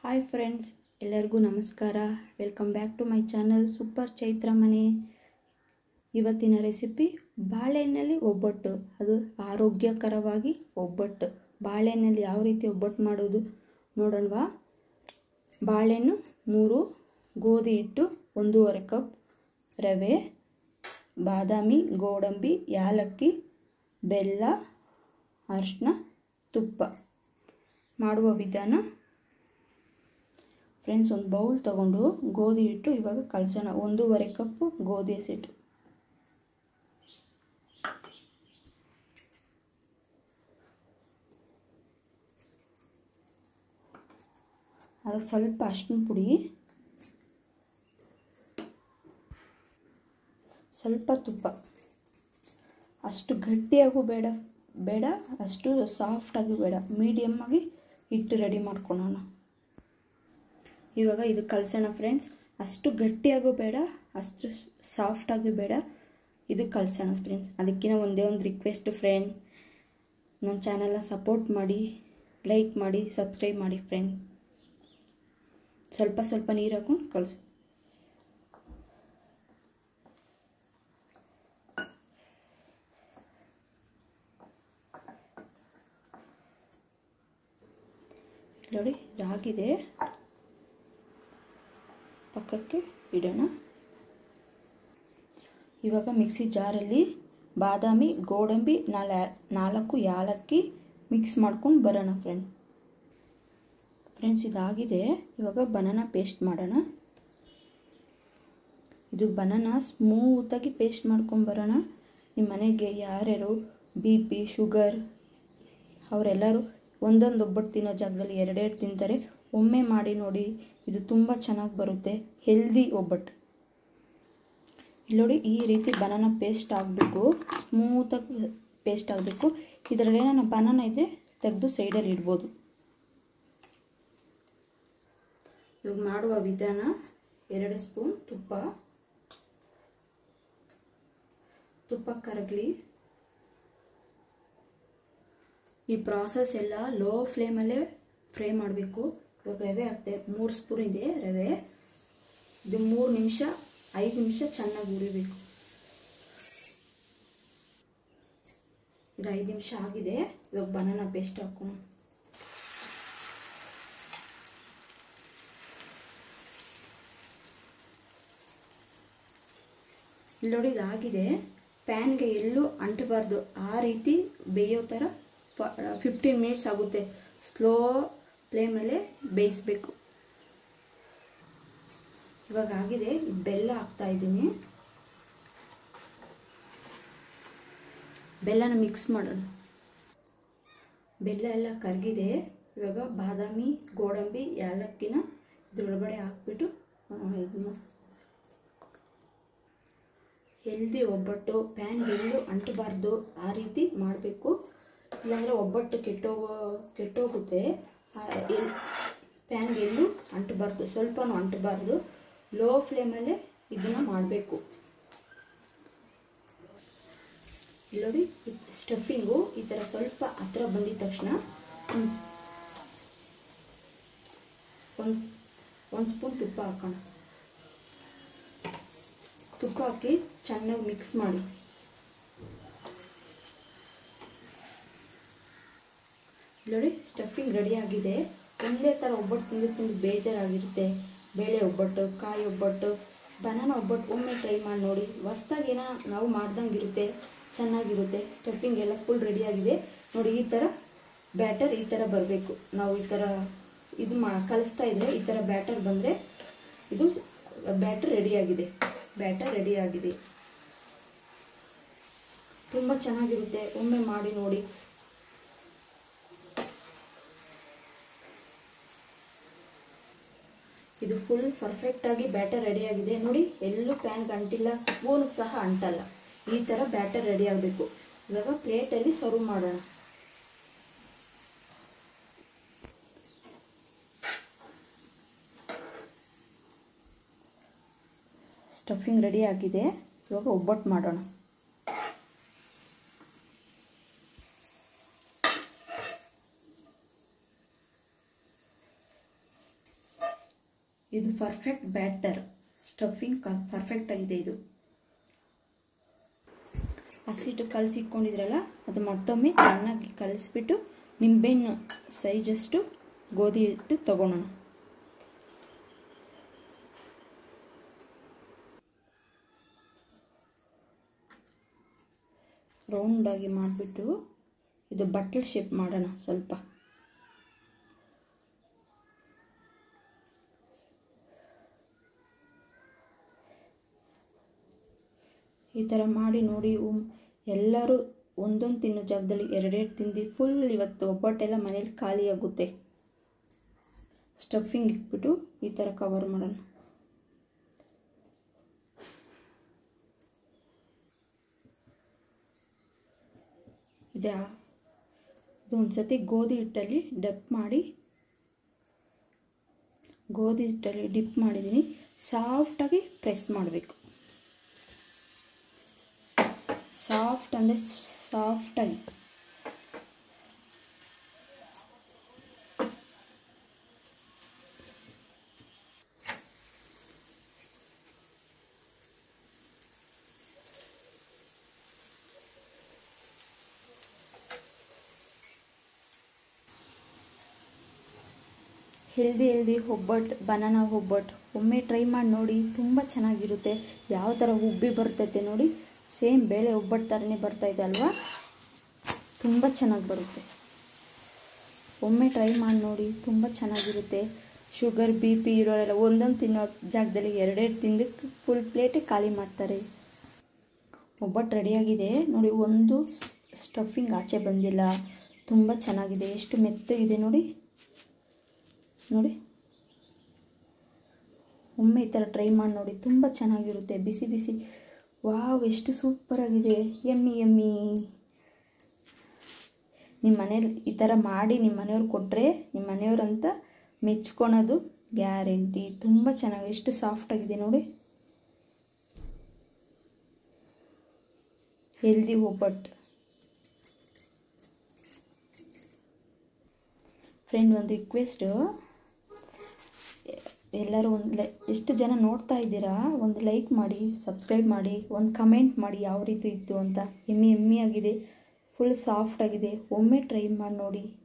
Hi friends, ಎಲ್ಲರಿಗೂ ನಮಸ್ಕಾರ. Welcome back to my channel super Chaitra Mane. ಇವತ್ತಿನ ರೆಸಿಪಿ ಬಾಳೆಹಣ್ಣಲ್ಲಿ ಒಬ್ಬಟ್ಟು. ಅದು ಆರೋಗ್ಯಕರವಾಗಿ ಒಬ್ಬಟ್ಟು. ಬಾಳೆಹಣ್ಣಲ್ಲಿ ಯಾವ ರೀತಿ ಒಬ್ಬಟ್ಟು ಮಾಡೋದು ನೋಡೋಣವಾ. ಬಾಳೆಹಣ್ಣು 3, ಗೋಧಿ ಹಿಟ್ಟು 1.5 ಕಪ್, ರವೆ, ಬಾದಾಮಿ, ಗೋಡಂಬಿ, ಯಾಲಕ್ಕಿ, ಬೆಲ್ಲ, ಅರಿಶಿನ, ತುಪ್ಪ. ಮಾಡುವ ವಿಧಾನ ಫ್ರೆಂಡ್ಸ್, ಒಂದು ಬೌಲ್ ತಗೊಂಡು ಗೋಧಿ ಹಿಟ್ಟು ಇವಾಗ ಕಲಸೋಣ. 1.5 ಕಪ್ ಗೋಧಿ ಹಸಿಟ್ಟು, ಅದಕ್ಕೆ ಸ್ವಲ್ಪ ಅರಿಶಿನ ಪುಡಿ, ಸ್ವಲ್ಪ ತುಪ್ಪ. ಅಷ್ಟು ಗಟ್ಟಿಯಾಗೂ ಬೇಡ ಅಷ್ಟು ಸಾಫ್ಟಾಗೂ ಬೇಡ, ಮೀಡಿಯಮ್ ಆಗಿ ಹಿಟ್ಟು ರೆಡಿ ಮಾಡ್ಕೊಳ್ಳೋಣ. ಇವಾಗ ಇದು ಕಲಸೋಣ ಫ್ರೆಂಡ್ಸ್. ಅಷ್ಟು ಗಟ್ಟಿಯಾಗೂ ಬೇಡ, ಅಷ್ಟು ಸಾಫ್ಟಾಗೂ ಬೇಡ, ಇದು ಕಲಸೋಣ ಫ್ರೆಂಡ್ಸ್. ಅದಕ್ಕಿಂತ ಒಂದೇ ಒಂದು ರಿಕ್ವೆಸ್ಟ್ ಫ್ರೆಂಡ್, ನನ್ನ ಚಾನಲ್ನ ಸಪೋರ್ಟ್ ಮಾಡಿ, ಲೈಕ್ ಮಾಡಿ, ಸಬ್ಸ್ಕ್ರೈಬ್ ಮಾಡಿ ಫ್ರೆಂಡ್. ಸ್ವಲ್ಪ ನೀರು ಹಾಕೊಂಡು ಕಲಸು. ನೋಡಿ, ಇದಾಗಿದೆ, ಪಕ್ಕಕ್ಕೆ ಇಡೋಣ. ಇವಾಗ ಮಿಕ್ಸಿ ಜಾರಲ್ಲಿ ಬಾದಾಮಿ, ಗೋಡಂಬಿ, 4 ಯಾಲಕ್ಕಿ ಮಿಕ್ಸ್ ಮಾಡ್ಕೊಂಡು ಬರೋಣ ಫ್ರೆಂಡ್ಸ್. ಇದಾಗಿದೆ. ಇವಾಗ ಬನಾನಾ ಪೇಸ್ಟ್ ಮಾಡೋಣ. ಇದು ಬನಾನಾ ಸ್ಮೂತಾಗಿ ಪೇಸ್ಟ್ ಮಾಡ್ಕೊಂಡು ಬರೋಣ. ನಿಮ್ಮ ಮನೆಗೆ ಯಾರ್ಯಾರು BP, ಶುಗರ್ ಅವರೆಲ್ಲರೂ ಒಂದೊಂದು ಒಬ್ಬಟ್ಟು ತಿನ್ನೋ ಜಾಗದಲ್ಲಿ 2 ತಿಂತಾರೆ. ಒಮ್ಮೆ ಮಾಡಿ ನೋಡಿ, ಇದು ತುಂಬ ಚೆನ್ನಾಗಿ ಬರುತ್ತೆ. ಹೆಲ್ದಿ ಒಬ್ಬಟ್ಟು. ಇಲ್ಲಿ ನೋಡಿ, ಈ ರೀತಿ ಬನಾನಾ ಪೇಸ್ಟ್ ಆಗಬೇಕು, ಸ್ಮೂತಾಗಿ ಪೇಸ್ಟ್ ಆಗಬೇಕು. ಇದರಲ್ಲಿ ಏನಾನ ಬನಾನಾ ಇದ್ದರೆ ತೆಗೆದು ಸೈಡಲ್ಲಿ ಇಡ್ಬೋದು. ಇವಾಗ ಮಾಡುವ ವಿಧಾನ: 2 ಸ್ಪೂನ್ ತುಪ್ಪ ಕರಗಲಿ. ಈ ಪ್ರಾಸೆಸ್ ಎಲ್ಲ ಲೋ ಫ್ಲೇಮಲ್ಲೇ ಫ್ರೈ ಮಾಡಬೇಕು. ಇವಾಗ ರವೆ ಹಾಕ್ತೆ, 3 ಸ್ಪೂನ್ ಇದೆ ರವೆ. ಇದು 3 ನಿಮಿಷ 5 ನಿಮಿಷ ಚೆನ್ನಾಗಿ ಹುರಿಬೇಕು. ಇದು 5 ನಿಮಿಷ ಆಗಿದೆ. ಇವಾಗ ಬನಾನಾ ಪೇಸ್ಟ್ ಹಾಕೋಣ. ಇಲ್ಲಿ ನೋಡಿ, ಇದಾಗಿದೆ. ಪ್ಯಾನ್ಗೆ ಎಲ್ಲೂ ಅಂಟಬಾರ್ದು, ಆ ರೀತಿ ಬೇಯೋ ಥರ 15 ಮಿನಿಟ್ಸ್ ಆಗುತ್ತೆ. ಸ್ಲೋ ಫ್ಲೇಮಲ್ಲೇ ಬೇಯಿಸಬೇಕು. ಇವಾಗ ಆಗಿದೆ. ಬೆಲ್ಲ ಹಾಕ್ತಾ ಇದ್ದೀನಿ. ಬೆಲ್ಲನ ಮಿಕ್ಸ್ ಮಾಡೋಣ. ಬೆಲ್ಲ ಎಲ್ಲ ಕರಗಿದೆ. ಇವಾಗ ಬಾದಾಮಿ, ಗೋಡಂಬಿ, ಯಾಲಕ್ಕಿನ ಇದ್ರೊಳಗಡೆ ಹಾಕ್ಬಿಟ್ಟು ಇದನ್ನು ಹೆಲ್ದಿ ಒಬ್ಬಟ್ಟು. ಪ್ಯಾನ್ಗೆ ಎಲ್ಲೂ ಅಂಟಬಾರ್ದು, ಆ ರೀತಿ ಮಾಡಬೇಕು. ಇಲ್ಲಾಂದರೆ ಒಬ್ಬಟ್ಟು ಕೆಟ್ಟೋಗುತ್ತೆ. ಪ್ಯಾನ್ಗೆ ಎಲ್ಲೂ ಅಂಟಬಾರ್ದು, ಸ್ವಲ್ಪನೂ ಅಂಟಬಾರ್ದು. ಲೋ ಫ್ಲೇಮಲ್ಲೇ ಇದನ್ನು ಮಾಡಬೇಕು. ಇಲ್ಲಿ ನೋಡಿ, ಸ್ಟಫಿಂಗು ಈ ಥರ ಸ್ವಲ್ಪ ಹತ್ರ ಬಂದಿದ ತಕ್ಷಣ ಒಂದು ಸ್ಪೂನ್ ತುಪ್ಪ ಹಾಕೋಣ. ತುಪ್ಪ ಹಾಕಿ ಚೆನ್ನಾಗಿ ಮಿಕ್ಸ್ ಮಾಡಿ. ನೋಡಿ, ಸ್ಟಫಿಂಗ್ ರೆಡಿ ಆಗಿದೆ. ಒಂದೇ ಥರ ಒಬ್ಬಟ್ಟು ತಿಂದು ಬೇಜಾರಾಗಿರುತ್ತೆ. ಬೇಳೆ ಒಬ್ಬಟ್ಟು, ಕಾಯಿ ಒಬ್ಬಟ್ಟು, ಬನಾನಾ ಒಬ್ಬಟ್ಟು ಒಮ್ಮೆ ಟ್ರೈ ಮಾಡಿ ನೋಡಿ. ಹೊಸ್ದಾಗಿ ಏನೋ ನಾವು ಮಾಡ್ದಂಗೆ ಇರುತ್ತೆ, ಚೆನ್ನಾಗಿರುತ್ತೆ. ಸ್ಟಫಿಂಗ್ ಎಲ್ಲ ಫುಲ್ ರೆಡಿಯಾಗಿದೆ. ನೋಡಿ, ಈ ಥರ ಬ್ಯಾಟರ್ ಈ ಥರ ಬರಬೇಕು. ನಾವು ಈ ಥರ ಇದು ಕಲಿಸ್ತಾ ಇದ್ರೆ ಈ ಥರ ಬ್ಯಾಟರ್ ಬಂದರೆ ಇದು ಬ್ಯಾಟರ್ ರೆಡಿಯಾಗಿದೆ. ತುಂಬ ಚೆನ್ನಾಗಿರುತ್ತೆ. ಒಮ್ಮೆ ಮಾಡಿ ನೋಡಿ. ಇದು ಫುಲ್ ಪರ್ಫೆಕ್ಟಾಗಿ ಬ್ಯಾಟರ್ ರೆಡಿಯಾಗಿದೆ. ನೋಡಿ, ಎಲ್ಲೂ ಪ್ಯಾನ್ಗೆ ಅಂಟಿಲ್ಲ, ಸ್ಪೂನ್ಗೆ ಸಹ ಅಂಟಲ್ಲ. ಈ ಥರ ಬ್ಯಾಟರ್ ರೆಡಿ ಆಗಬೇಕು. ಇವಾಗ ಪ್ಲೇಟಲ್ಲಿ ಸರ್ವ್ ಮಾಡೋಣ. ಸ್ಟಫಿಂಗ್ ರೆಡಿ ಆಗಿದೆ. ಇವಾಗ ಒಬ್ಬಟ್ಟು ಮಾಡೋಣ. ಇದು ಪರ್ಫೆಕ್ಟ್ ಬ್ಯಾಟರ್, ಸ್ಟಫಿಂಗ್ ಪರ್ಫೆಕ್ಟ್ ಆಗಿದೆ. ಇದು ಹಸಿಟ್ಟು ಕಲಸಿಟ್ಕೊಂಡಿದ್ರಲ್ಲ ಅದು ಮತ್ತೊಮ್ಮೆ ಚೆನ್ನಾಗಿ ಕಲಿಸ್ಬಿಟ್ಟು ನಿಂಬೆಹಣ್ಣು ಸೈಜಷ್ಟು ಗೋಧಿ ಹಿಟ್ಟು ತಗೊಳ್ಳೋಣ. ರೌಂಡಾಗಿ ಮಾಡಿಬಿಟ್ಟು ಇದು ಬಟ್ಲ್ ಶೇಪ್ ಮಾಡೋಣ. ಸ್ವಲ್ಪ ಈ ಥರ ಮಾಡಿ ನೋಡಿ. ಎಲ್ಲರೂ ಒಂದೊಂದು ತಿನ್ನೋ ಜಾಗದಲ್ಲಿ ಎರಡೆರಡು ತಿಂದು ಫುಲ್ ಇವತ್ತು ಒಬ್ಬಟ್ಟೆಲ್ಲ ಮನೇಲಿ ಖಾಲಿಯಾಗುತ್ತೆ. ಸ್ಟಫಿಂಗ್ ಇಟ್ಬಿಟ್ಟು ಈ ಥರ ಕವರ್ ಮಾಡೋಣ. ಇದು ಒಂದು ಸತಿ ಗೋಧಿ ಹಿಟ್ಟಲ್ಲಿ ಡಿಪ್ ಮಾಡಿದ್ದೀನಿ. ಸಾಫ್ಟಾಗಿ ಪ್ರೆಸ್ ಮಾಡಬೇಕು. ಸಾಫ್ಟ್ ಅಂದರೆ ಸಾಫ್ಟಾಗಿ. ಹೆಲ್ದಿ ಒಬ್ಬಟ್ಟು, ಬನಾನಾ ಒಬ್ಬಟ್ಟು ಒಮ್ಮೆ ಟ್ರೈ ಮಾಡಿ ನೋಡಿ. ತುಂಬ ಚೆನ್ನಾಗಿರುತ್ತೆ. ಯಾವ ಥರ ಉಬ್ಬಿ ಬರ್ತೈತೆ ನೋಡಿ. ಸೇಮ್ ಬೇಳೆ ಒಬ್ಬಟ್ಟು ಥರನೇ ಬರ್ತಾಯಿದೆ ಅಲ್ವಾ? ತುಂಬ ಚೆನ್ನಾಗಿ ಬರುತ್ತೆ. ಒಮ್ಮೆ ಟ್ರೈ ಮಾಡಿ ನೋಡಿ, ತುಂಬ ಚೆನ್ನಾಗಿರುತ್ತೆ. ಶುಗರ್ BP ಇರೋರೆಲ್ಲ ಒಂದೊಂದು ತಿನ್ನೋ ಜಾಗದಲ್ಲಿ ಎರಡೆರಡು ತಿಂದು ಫುಲ್ ಪ್ಲೇಟೇ ಖಾಲಿ ಮಾಡ್ತಾರೆ. ಒಬ್ಬಟ್ಟು ರೆಡಿಯಾಗಿದೆ ನೋಡಿ. ಒಂದು ಸ್ಟಫಿಂಗ್ ಆಚೆ ಬಂದಿಲ್ಲ. ತುಂಬ ಚೆನ್ನಾಗಿದೆ. ಎಷ್ಟು ಮೆತ್ತಗಿದೆ ನೋಡಿ. ಒಮ್ಮೆ ಈ ಥರ ಟ್ರೈ ಮಾಡಿ ನೋಡಿ. ತುಂಬ ಚೆನ್ನಾಗಿರುತ್ತೆ. ಬಿಸಿ ಬಿಸಿ. ವಾವ್, ಎಷ್ಟು ಸೂಪರಾಗಿದೆ. ಯಮ್ಮಿ. ನಿಮ್ಮ ಮನೇಲಿ ಈ ಥರ ಮಾಡಿ ನಿಮ್ಮ ಮನೆಯವ್ರು ಕೊಟ್ಟರೆ ನಿಮ್ಮ ಮನೆಯವ್ರಂತ ಮೆಚ್ಕೊಳೋದು ಗ್ಯಾರಂಟಿ. ತುಂಬ ಚೆನ್ನಾಗಿ, ಎಷ್ಟು ಸಾಫ್ಟಾಗಿದೆ ನೋಡಿ. ಹೆಲ್ದಿ ಒಬ್ಬಟ್ಟು. ಫ್ರೆಂಡ್, ಒಂದು ರಿಕ್ವೆಸ್ಟು, ಎಲ್ಲರೂ ಎಷ್ಟು ಜನ ನೋಡ್ತಾ ಇದ್ದೀರಾ ಒಂದು ಲೈಕ್ ಮಾಡಿ, ಸಬ್ಸ್ಕ್ರೈಬ್ ಮಾಡಿ, ಒಂದು ಕಮೆಂಟ್ ಮಾಡಿ ಯಾವ ರೀತಿ ಇತ್ತು ಅಂತ. ಎಮ್ಮಿ ಆಗಿದೆ. ಫುಲ್ ಸಾಫ್ಟ್ ಆಗಿದೆ. ಒಮ್ಮೆ ಟ್ರೈ ಮಾಡಿ ನೋಡಿ.